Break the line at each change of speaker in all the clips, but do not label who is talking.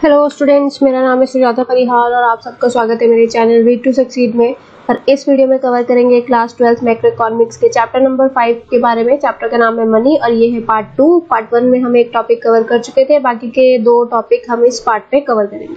Hello students, मेरा नाम है सुजाता परिहार और आप सबका स्वागत है मेरे चैनल रीड टू सक्सीड में। और इस वीडियो में कवर करेंगे क्लास 12 मैक्रो इकोनॉमिक्स के चैप्टर नंबर 5 के बारे में। चैप्टर का नाम है मनी और ये है पार्ट 2। पार्ट 1 में हम एक टॉपिक कवर कर चुके थे, बाकी के दो टॉपिक हम इस पार्ट में कवर करेंगे।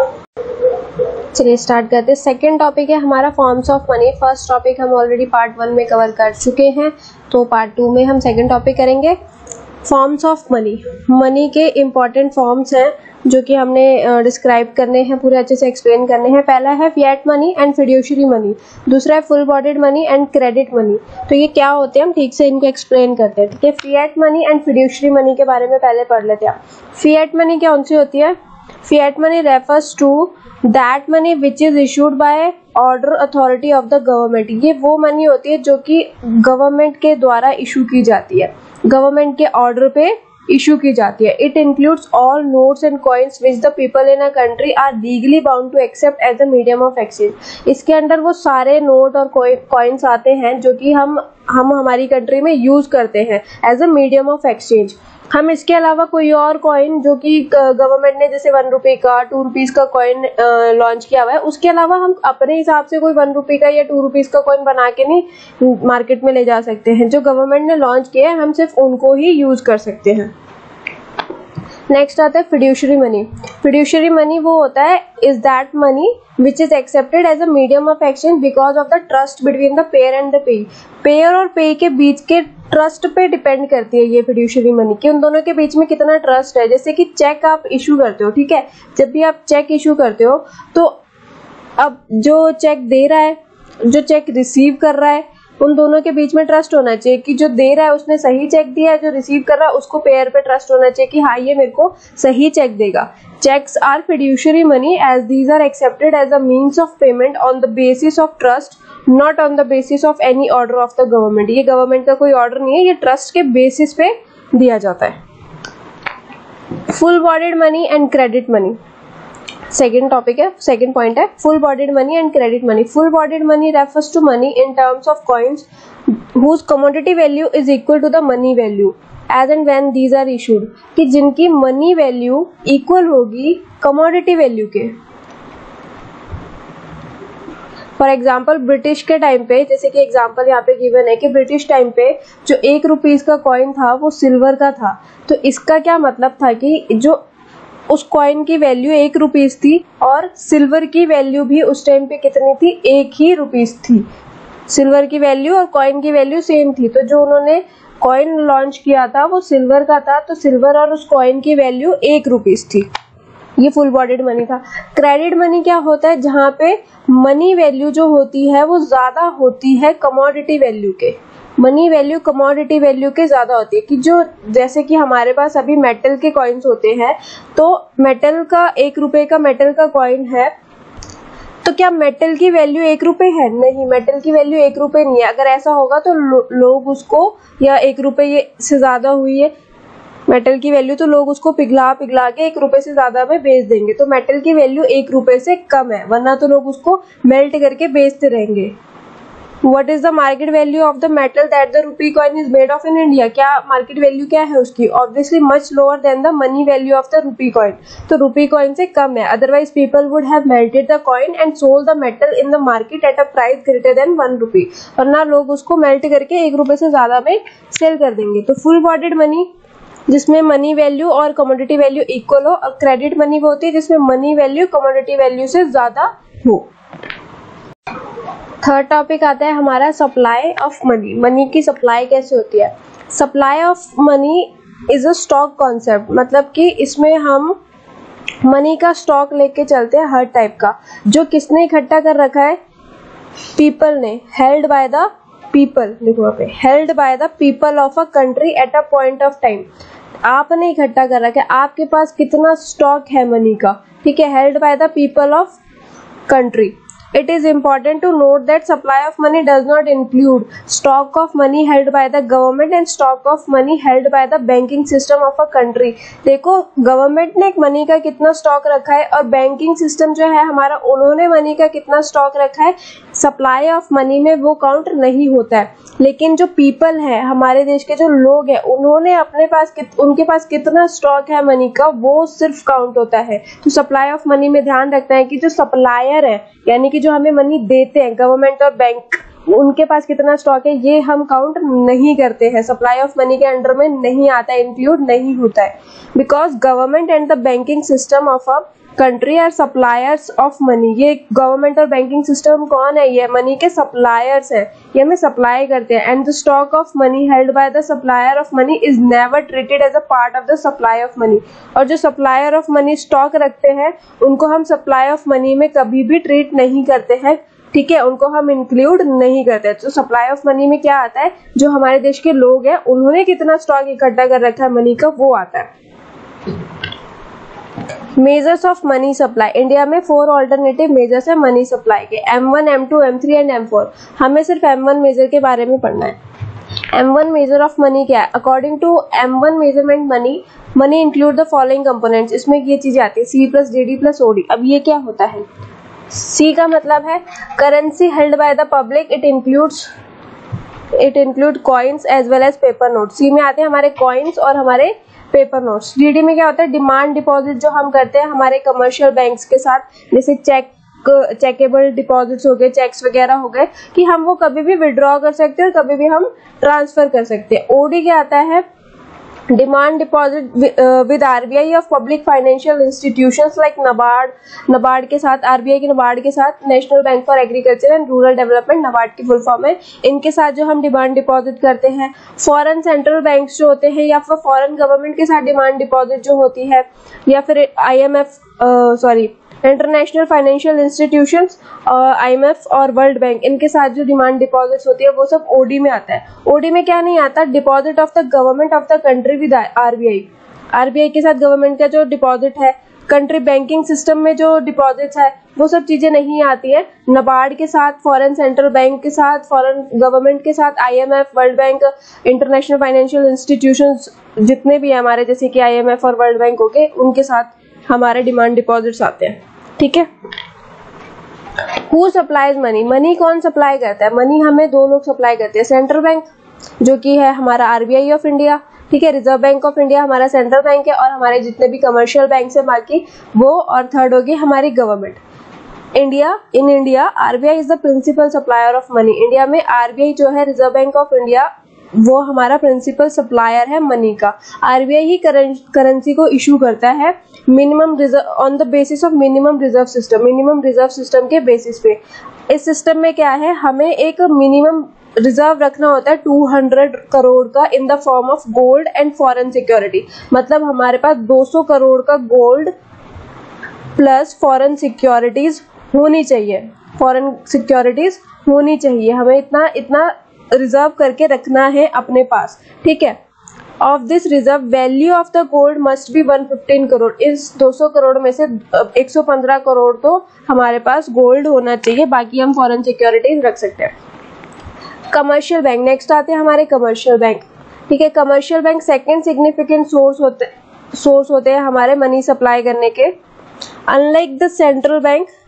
चलिए स्टार्ट करते हैं। सेकंड टॉपिक है हमारा forms of money. First topic हम ऑलरेडी पार्ट 1 में कवर कर चुके हैं, तो पार्ट 2 में हम सेकंड टॉपिक करेंगे फॉर्म्स ऑफ मनी। मनी के इम्पॉर्टेंट फॉर्म्स हैं जो कि हमने डिस्क्राइब करने हैं, पूरे अच्छे से एक्सप्लेन करने हैं। पहला है fiat money and fiduciary money, दूसरा है full bodied money and credit money. तो ये क्या होते हैं, हम ठीक से इनको एक्सप्लेन करते हैं। ठीक है, fiat money and fiduciary money के बारे में पहले पढ़ लेते हैं। फिएट मनी कौन सी होती है? Fiat money refers to that money which is issued by order authority of the government. ये वो मनी होती है जो कि गवर्नमेंट के द्वारा इशू की जाती है, गवर्नमेंट के ऑर्डर पे इशू की जाती है। It includes all notes and coins which the people in a country are legally bound to accept as a medium of exchange. इसके अंदर वो सारे नोट और कॉइन्स आते हैं जो कि हम हमारी कंट्री में यूज करते हैं as a medium of exchange. हम इसके अलावा कोई और कॉइन जो कि गवर्नमेंट ने जैसे 1 रुपए का 2 रुपीज का कॉइन लॉन्च किया हुआ है, उसके अलावा हम अपने हिसाब से कोई 1 रुपए का या 2 रुपीज का कॉइन बना के नहीं मार्केट में ले जा सकते हैं। जो गवर्नमेंट ने लॉन्च किया है हम सिर्फ उनको ही यूज कर सकते हैं। नेक्स्ट आता है फिड्यूशियरी मनी। फिड्यूशियरी मनी वो होता है is that money which is accepted as a medium of exchange because of the trust between the payer and the payee. Payer और पे के बीच के ट्रस्ट पे डिपेंड करती है ये फिड्यूशियरी मनी, कि उन दोनों के बीच में कितना ट्रस्ट है। जैसे कि चेक आप इशू करते हो, ठीक है, जब भी आप चेक इशू करते हो तो अब जो चेक दे रहा है, जो चेक रिसीव कर रहा है, उन दोनों के बीच में ट्रस्ट होना चाहिए कि जो दे रहा है उसने सही चेक दिया है, जो रिसीव कर रहा है उसको पेयर पे ट्रस्ट होना चाहिए कि हाँ ये मेरे को सही चेक देगा। Cheques are fiduciary money as these are accepted as a means of payment on the basis of trust, not on the basis of any order of the government. ये गवर्नमेंट का कोई ऑर्डर नहीं है, ये trust के basis पे दिया जाता है। Full bodied money and credit money second topic है, सेकेंड पॉइंट है full bodied money and credit money. Full bodied money refers to money in terms of coins whose commodity value is equal to the money value as and when these are issued, कि जिनकी money value equal होगी commodity value के। For example British के time पे, जैसे कि example यहाँ पे गिवन है कि ब्रिटिश टाइम पे जो 1 रुपीज का कॉइन था वो सिल्वर का था। तो इसका क्या मतलब था कि जो उस कॉइन की वैल्यू 1 रुपीज थी और सिल्वर की वैल्यू भी उस टाइम पे कितनी थी, 1 ही रुपीज थी। सिल्वर की वैल्यू और कॉइन की वैल्यू सेम थी। तो जो उन्होंने कॉइन लॉन्च किया था वो सिल्वर का था, तो सिल्वर और उस कॉइन की वैल्यू 1 रुपीज थी। ये फुल बॉडीड मनी था। क्रेडिट मनी क्या होता है? जहाँ पे मनी वैल्यू जो होती है वो ज्यादा होती है कमोडिटी वैल्यू के। मनी वैल्यू कमोडिटी वैल्यू के ज्यादा होती है, कि जो जैसे कि हमारे पास अभी मेटल के कॉइन्स होते हैं, तो मेटल का 1 रुपए का मेटल का कॉइन है, तो क्या मेटल की वैल्यू 1 रुपए है? नहीं, मेटल की वैल्यू 1 रुपए नहीं है। अगर ऐसा होगा तो लोग उसको, या 1 रुपए से ज्यादा हुई है मेटल की वैल्यू, तो लोग उसको पिघला के 1 रुपए से ज्यादा में बेच देंगे। तो मेटल की वैल्यू 1 रुपए से कम है, वरना तो लोग उसको मेल्ट करके बेचते रहेंगे। What is the market value of the metal that the rupee coin is made of in India? क्या मार्केट वैल्यू क्या है उसकी? Obviously much lower than the money value of the rupee coin. तो rupee coin से कम है। Otherwise people would have melted the coin and sold the metal in the market at a price greater than 1 rupee. वरना लोग उसको melt करके 1 रुपए से ज्यादा में सेल कर देंगे। तो फुल बॉडीड मनी जिसमें मनी वैल्यू और कमोडिटी वैल्यू इक्वल हो, और क्रेडिट मनी वो होती है जिसमें मनी वैल्यू कमोडिटी वैल्यू से ज्यादा हो। थर्ड टॉपिक आता है हमारा सप्लाई ऑफ मनी। मनी की सप्लाई कैसे होती है? Supply of money is a stock concept, मतलब कि इसमें हम मनी का स्टॉक लेके चलते हैं हर टाइप का। जो किसने इकट्ठा कर रखा है? पीपल ने। हेल्ड बाय द पीपल, लिखो वहाँ पे, held by the people of a country at a point of time. आपने इकट्ठा कर रखा है, आपके पास कितना स्टॉक है मनी का, ठीक है, held by the people of country. It is important to note that supply of money does not include stock of money held by the government and stock of money held by the banking system of a country. देखो government ने money का कितना stock रखा है और banking system जो है हमारा उन्होंने मनी का कितना स्टॉक रखा है, सप्लाई ऑफ मनी में वो काउंट नहीं होता है. लेकिन जो पीपल है हमारे देश के जो लोग हैं उन्होंने अपने पास उनके पास कितना स्टॉक है मनी का वो सिर्फ काउंट होता है. तो सप्लाई ऑफ मनी में ध्यान रखना है कि जो सप्लायर है यानी कि जो हमें मनी देते हैं गवर्नमेंट और बैंक, उनके पास कितना स्टॉक है ये हम काउंट नहीं करते हैं, सप्लाई ऑफ मनी के अंडर में नहीं आता है, इंक्लूड नहीं होता है. Because government and the banking system of a country are suppliers of money. ये गवर्नमेंट और बैंकिंग सिस्टम कौन है, ये मनी के सप्लायर्स हैं, ये हमें सप्लाई करते हैं. And the stock of money held by the supplier of money is never treated as a part of the supply of money. और जो सप्लायर ऑफ मनी स्टॉक रखते हैं उनको हम सप्लाई ऑफ मनी में कभी भी ट्रीट नहीं करते हैं, ठीक है, उनको हम इंक्लूड नहीं करते. तो सप्लाई ऑफ मनी में क्या आता है, जो हमारे देश के लोग हैं उन्होंने कितना स्टॉक इकट्ठा कर रखा है मनी का वो आता है. Measures of money supply. India में 4 ऑल्टरनेटिव मेजर्स है मनी सप्लाई के, M1, M2, M3 and M4. हमें सिर्फ M1 मेजर के बारे में पढ़ना है. M1 मेजर ऑफ मनी क्या है? According to M1 measurement money include the following components. इसमें ये चीजें आती है C plus DD plus OD. अब ये क्या होता है? C का मतलब है currency held by the public. It include coins as well as paper note. C में आते हैं हमारे कॉइन्स और हमारे पेपर नोट्स. DD में क्या होता है? डिमांड डिपॉजिट जो हम करते हैं हमारे कमर्शियल बैंक्स के साथ, जैसे चेकेबल डिपॉजिट्स हो गए, चेक्स वगैरह हो गए, कि हम वो कभी भी विड्रॉ कर सकते हैं और कभी भी हम ट्रांसफर कर सकते हैं. OD क्या आता है? Demand deposit with RBI of public financial institutions like NABARD के साथ, RBI की नबार्ड के साथ, national bank for agriculture and rural development NABARD की फुल फॉर्म है, इनके साथ जो हम डिमांड डिपॉजिट करते हैं. फॉरेन सेंट्रल बैंक्स जो होते हैं या फिर फॉरेन गवर्नमेंट के साथ डिमांड डिपॉजिट जो होती है, या फिर इंटरनेशनल फाइनेंशियल इंस्टीट्यूशंस, IMF और वर्ल्ड बैंक, इनके साथ जो डिमांड डिपॉजिट्स होती है वो सब OD में आता है. OD में क्या नहीं आता? Deposit of the government of the country with RBI के साथ गवर्नमेंट का जो डिपॉजिट है, कंट्री बैंकिंग सिस्टम में जो डिपॉजिट्स है वो सब चीजें नहीं आती है. नबार्ड के साथ, फॉरेन सेंट्रल बैंक के साथ, फॉरेन गवर्नमेंट के साथ, IMF, world bank, international financial institutions जितने भी है हमारे, जैसे कि IMF और वर्ल्ड बैंक हो गए, उनके साथ हमारे डिमांड डिपॉजिट्स आते हैं. ठीक है. Who supplies money? मनी कौन सप्लाई करता है? मनी हमें 2 लोग सप्लाई करते हैं. सेंट्रल बैंक जो कि है हमारा RBI ऑफ इंडिया, ठीक है, रिजर्व बैंक ऑफ इंडिया हमारा सेंट्रल बैंक है, और हमारे जितने भी कमर्शियल बैंक है बाकी वो, और थर्ड होगी हमारी government. In India RBI is the principal supplier of money. India में RBI जो है रिजर्व बैंक ऑफ इंडिया वो हमारा प्रिंसिपल सप्लायर है मनी का. RBI ही करेंसी को इशू करता है minimum reserve on the basis of minimum reserve system के बेसिस पे. इस सिस्टम में क्या है, हमें एक मिनिमम रिजर्व रखना होता है 200 करोड़ का in the form of gold and foreign security. मतलब हमारे पास 200 करोड़ का गोल्ड प्लस फॉरेन सिक्योरिटीज होनी चाहिए. हमें इतना रिजर्व करके रखना है अपने पास. ठीक है. Of this reserve value of the gold must be 115 crore. इस 200 करोड़ में से 115 करोड़ तो हमारे पास गोल्ड होना चाहिए, बाकी हम फॉरेन सिक्योरिटीज रख सकते हैं. कमर्शियल बैंक नेक्स्ट आते हैं हमारे कमर्शियल बैंक. ठीक है. Commercial bank second significant source होते हैं हमारे मनी सप्लाई करने के. Unlike the central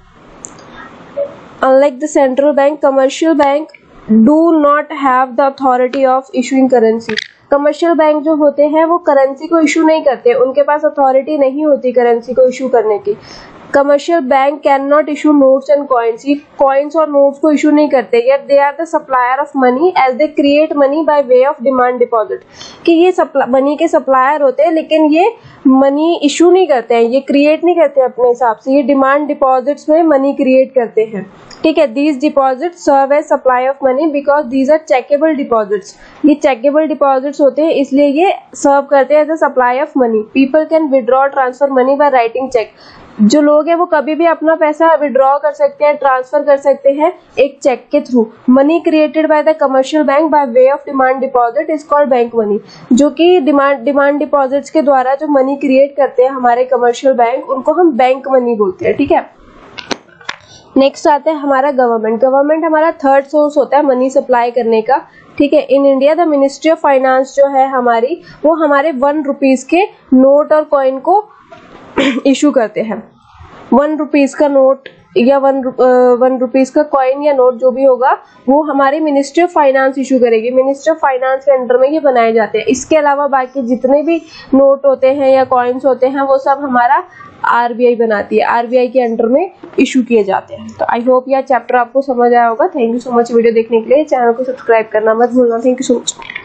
bank commercial bank do not have the authority of issuing currency. Commercial bank जो होते हैं वो करेंसी को इशू नहीं करते, उनके पास अथॉरिटी नहीं होती करेंसी को इशू करने की. Commercial bank can not issue notes and coins. ये कॉइन्स और नोट्स को इशू नहीं करते. Yet they are the supplier of money as they create money by way of demand deposit. कि ये मनी के सप्लायर होते हैं लेकिन ये मनी इशू नहीं करते हैं, ये क्रिएट नहीं करते अपने हिसाब से, ये डिमांड डिपॉजिट्स में मनी क्रिएट करते हैं. ठीक है. These deposits serve as supply of money because these are chequable deposits. ये चेकेबल डिपॉजिट्स होते हैं इसलिए ये सर्व करते हैं as a supply of money. People can withdraw transfer money by writing cheque. जो लोग हैं वो कभी भी अपना पैसा विड्रॉ कर सकते हैं, ट्रांसफर कर सकते हैं एक चेक के थ्रू. Money created by the commercial bank by way of demand deposit is called bank money. जो कि डिमांड डिपॉजिट्स के द्वारा जो मनी क्रिएट करते हैं हमारे कमर्शियल बैंक, उनको हम बैंक मनी बोलते हैं. ठीक है. नेक्स्ट आता है हमारा गवर्नमेंट। गवर्नमेंट हमारा थर्ड सोर्स होता है मनी सप्लाई करने का, ठीक है। In India the ministry of finance जो है हमारी, वो हमारे 1 रुपीज के नोट और कॉइन को इशू करते हैं। 1 रुपीज का नोट या 1 रुपीज का कॉइन या नोट जो भी होगा वो हमारी मिनिस्ट्री ऑफ फाइनेंस इशू करेगी। मिनिस्ट्री ऑफ फाइनेंस के अंडर में ये बनाए जाते हैं। इसके अलावा बाकी जितने भी नोट होते हैं या कॉइन्स होते हैं वो सब हमारा आरबीआई बनाती है, आरबीआई के अंडर में इशू किए जाते हैं। तो आई होप यह चैप्टर आपको समझ आया होगा। Thank you so much video देखने के लिए। चैनल को सब्सक्राइब करना मत भूलना। Thank you so much.